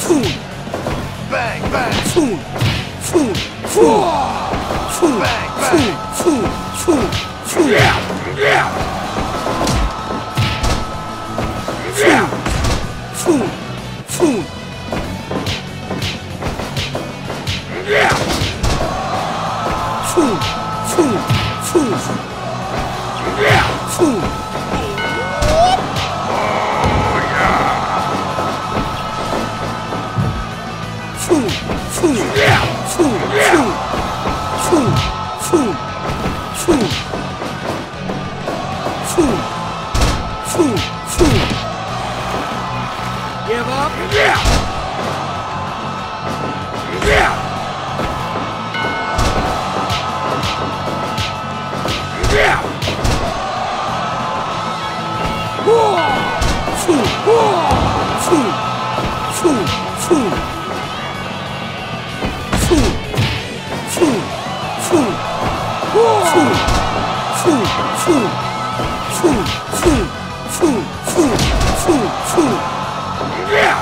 Fool. Bang, bang. Fool. Fool. Fool. Fool. Bang, bang. Fool. Fool. Fool. Yeah, yeah. Yeah. Fool. Fool. Yeah. Fool. Fool. Fool. Yeah. Fool. Oh, yeah. Fool. Fool. Yeah. Fool. Yeah. Fool. Fool. Fool. Fool. Fool. Fool. Give up. Yeah. Yeah. Yeah. Fool. Fool. Fool. Fool. Fool. Fool. Fool. Fool. Fool. Fool. Fool. Fool. Fool. Fool. Fool. Fool. Fool. Yeah.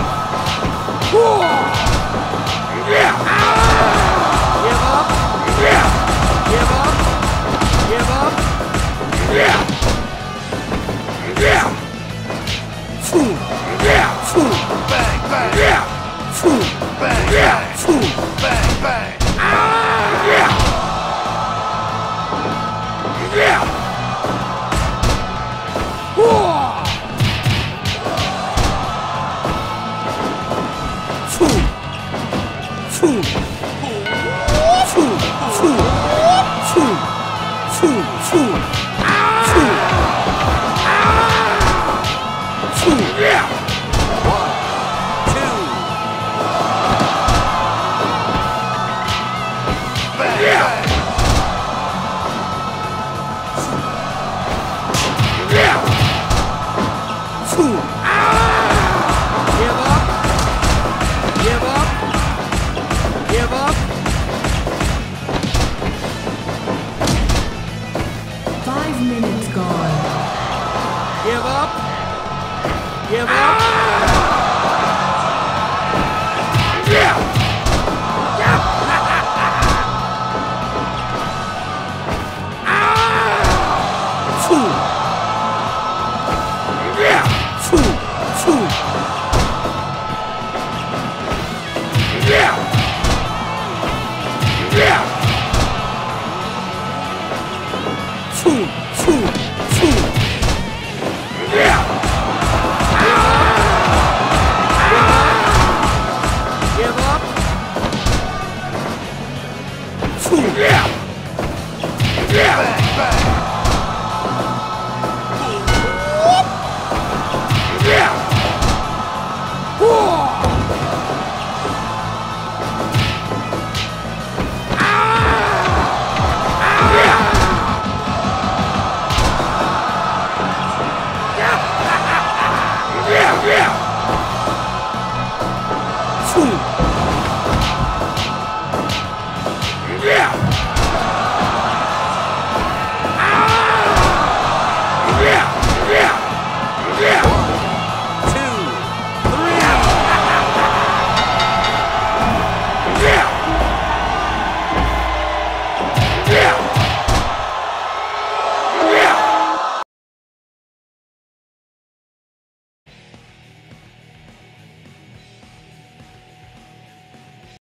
Yeah. Give up. Yeah. Give up. Give up. Yeah. Yeah. Fool. Yeah. Fool. Bang, bang. Yeah. Fool. Bang, Yeah. bang. Fool. Bang.